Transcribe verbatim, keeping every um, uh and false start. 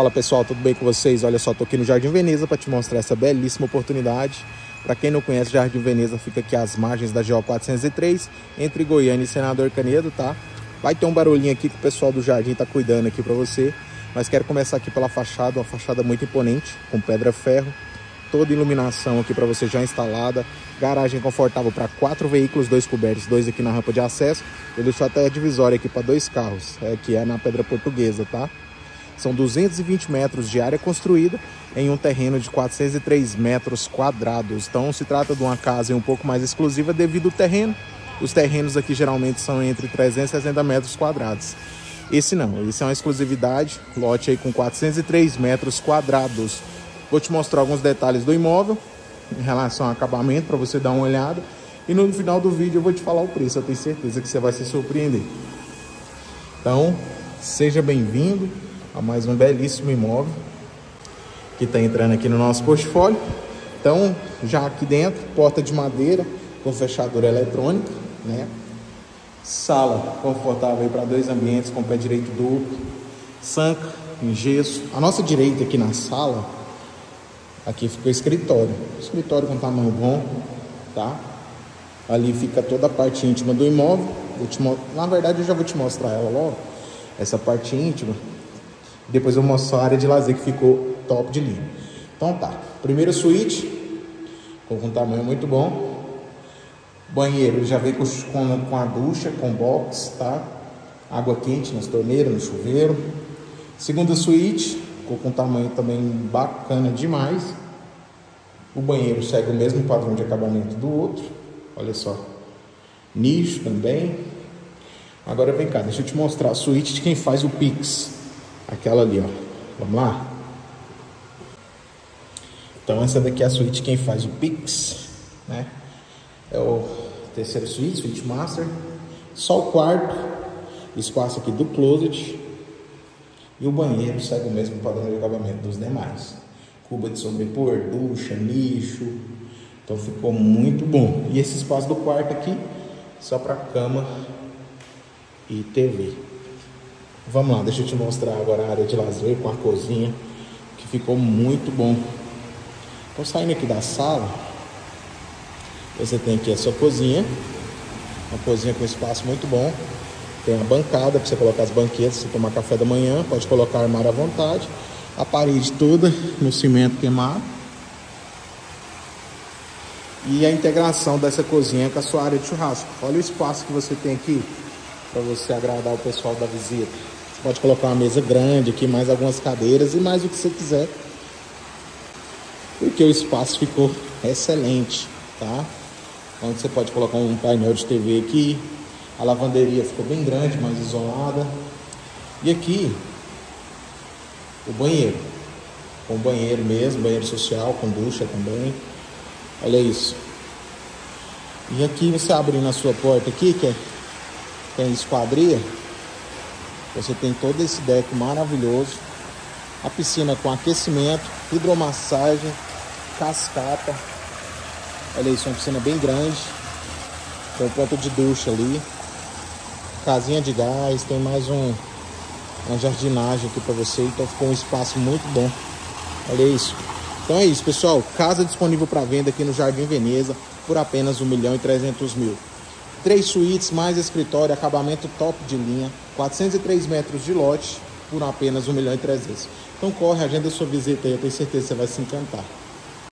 Fala pessoal, tudo bem com vocês? Olha só, tô aqui no Jardim Veneza para te mostrar essa belíssima oportunidade. Para quem não conhece, Jardim Veneza fica aqui às margens da G O quatrocentos e três, entre Goiânia e Senador Canedo, tá? Vai ter um barulhinho aqui que o pessoal do jardim tá cuidando aqui para você. Mas quero começar aqui pela fachada, uma fachada muito imponente, com pedra-ferro. Toda iluminação aqui para você já instalada. Garagem confortável para quatro veículos, dois cobertos, dois aqui na rampa de acesso. Eu deixo até a divisória aqui para dois carros, é, que é na Pedra Portuguesa, tá? São duzentos e vinte metros de área construída em um terreno de quatrocentos e três metros quadrados. Então se trata de uma casa um pouco mais exclusiva devido ao terreno. Os terrenos aqui geralmente são entre trezentos e sessenta metros quadrados. Esse não, esse é uma exclusividade, lote aí com quatrocentos e três metros quadrados. Vou te mostrar alguns detalhes do imóvel em relação ao acabamento para você dar uma olhada. E no final do vídeo eu vou te falar o preço, eu tenho certeza que você vai se surpreender. Então, seja bem-vindo a mais um belíssimo imóvel que está entrando aqui no nosso portfólio. Então, já aqui dentro, porta de madeira com fechadura eletrônica, né? Sala confortável para dois ambientes com pé direito duplo, sanca em gesso. A nossa direita aqui na sala, aqui fica o escritório, escritório com tamanho bom, tá? Ali fica toda a parte íntima do imóvel. Vou te mo... Na verdade, eu já vou te mostrar ela logo, essa parte íntima. Depois eu mostro a área de lazer que ficou top de linha. Então tá, primeira suíte, com um tamanho muito bom. Banheiro já vem com, com, com a ducha, com box, tá? Água quente nas torneiras, no chuveiro. Segunda suíte, com um tamanho também bacana demais. O banheiro segue o mesmo padrão de acabamento do outro. Olha só, nicho também. Agora vem cá, deixa eu te mostrar a suíte de quem faz o Pix. Aquela ali, ó. Vamos lá? Então essa daqui é a suíte de quem faz o Pix, né? É o terceiro suíte, suíte master. Só o quarto, espaço aqui do closet. E o banheiro segue o mesmo padrão de acabamento dos demais. Cuba de sobrepor, ducha, nicho. Então ficou muito bom. E esse espaço do quarto aqui, só para cama e T V. Vamos lá, deixa eu te mostrar agora a área de lazer com a cozinha, que ficou muito bom. Então saindo aqui da sala, você tem aqui a sua cozinha, uma cozinha com espaço muito bom. Tem a bancada para você colocar as banquetas, você tomar café da manhã, pode colocar armário à vontade. A parede toda no cimento queimado. E a integração dessa cozinha com a sua área de churrasco. Olha o espaço que você tem aqui para você agradar o pessoal da visita. Você pode colocar uma mesa grande aqui, mais algumas cadeiras e mais o que você quiser, porque o espaço ficou excelente, tá? Onde você pode colocar um painel de T V aqui. A lavanderia ficou bem grande, mais isolada. E aqui o banheiro, com banheiro mesmo, banheiro social, com ducha também. Olha isso. E aqui você abrindo a sua porta aqui, que é, tem esquadria, você tem todo esse deck maravilhoso. A piscina com aquecimento, hidromassagem, cascata. Olha isso, uma piscina bem grande. Tem um ponto de ducha ali. Casinha de gás, tem mais um, uma jardinagem aqui para você. Então ficou um espaço muito bom. Olha isso. Então é isso, pessoal. Casa disponível para venda aqui no Jardim Veneza por apenas um milhão e trezentos mil. Três suítes, mais escritório, acabamento top de linha. quatrocentos e três metros de lote por apenas um milhão e trezentos. Então corre, agenda sua visita aí. Eu tenho certeza que você vai se encantar.